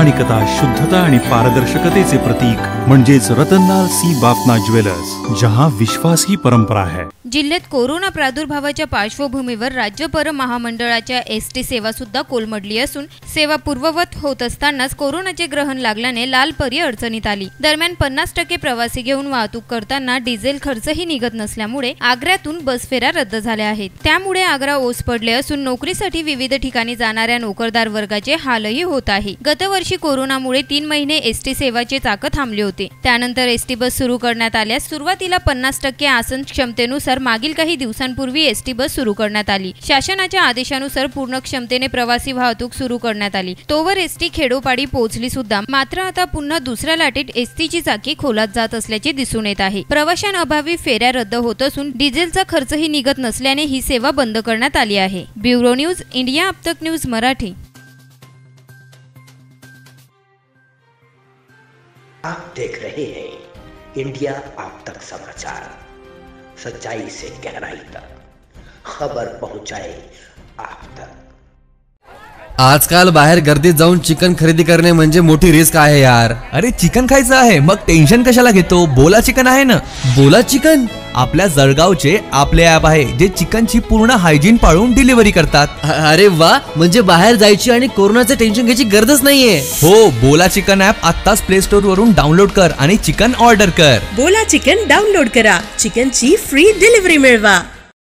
प्रामाणिकता, शुद्धता आणि पारदर्शकतेचे प्रतीक म्हणजेच रतनलाल सी बाफना ज्वेलर्स, जहां विश्वास ही परंपरा है। जिल्ह्यात कोरोना प्रादुर्भावाच्या पार्श्वभूमीवर राज्य पर महामंडळाच्या एसटी सेवा सुद्धा कोलमडली असून सेवा पूर्ववत होत असतानाच कोरोनाचे ग्रहण लागल्याने लालपरी अडचणीत आली। दरम्यान 50% प्रवासी घेऊन वाहतूक करताना डिझेल खर्चही निघत नसल्यामुळे आग्र्यातून बस फेऱ्या रद्द झाल्या आहेत। त्यामुळे आग्रा ओस पडले असून नोकरीसाठी विविध ठिकाणी जाणाऱ्या नोकरदार वर्गाचे हालही होत आहे। गतवर्षी कोरोनामुळे 3 महिने एसटी सेवाचे चाक थांबले होते। त्यानंतर एसटी बस सुरू करण्यात आल्यास सुरुवातीला 50% आसन क्षमतेनुसार मागील काही दिवसांपूर्वी एसटी बस सुरू करण्यात आली। शासनाच्या आदेशानुसार पूर्ण क्षमतेने प्रवासी वाहतूक सुरू करण्यात आली। तोवर एसटी खेडोपाडी पोहोचली सुद्धा। मात्र आता पुन्हा दुसऱ्या लाटेत एसटीची चाकी खोलात जात असल्याचे दिसून येत आहे। प्रवाशांअभावी फेऱ्या रद्द होत असून डिझेलचा खर्चही निघत नसल्याने ही सेवा बंद करण्यात आली आहे। ब्युरो न्यूज, इंडिया अब तक न्यूज मराठी। आप देख रहे हैं इंडिया अब तक समाचार, सच्चाई से गहराई तक खबर पहुंचाए आप तक। आजकाल बाहेर गर्दीत जाऊन चिकन खरेदी करणे म्हणजे मोठी रिस्क आहे यार। अरे चिकन खायचं आहे मग टेन्शन कशाला घेतो, बोला चिकन आहे ना। बोला चिकन आपल्या जळगावचे आपले ॲप आहे जे चिकनची पूर्ण हायजीन पाळून डिलिव्हरी करतात। अरे वा, म्हणजे बाहेर जायची आणि कोरोनाचे टेन्शन घ्यायची गरजच नाहीये। हो, बोला चिकन ॲप आत्ताच प्ले स्टोर वरून डाउनलोड कर आणि चिकन ऑर्डर कर। बोला चिकन डाउनलोड करा, चिकनची फ्री डिलिव्हरी मिळवा।